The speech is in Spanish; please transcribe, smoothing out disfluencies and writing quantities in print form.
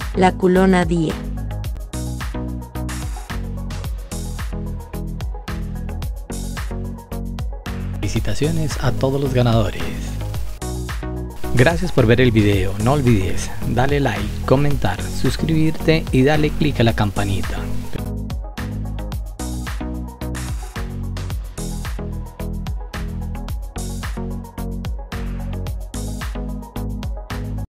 la culona día. Felicitaciones a todos los ganadores. Gracias por ver el video. No olvides darle like, comentar, suscribirte y darle click a la campanita.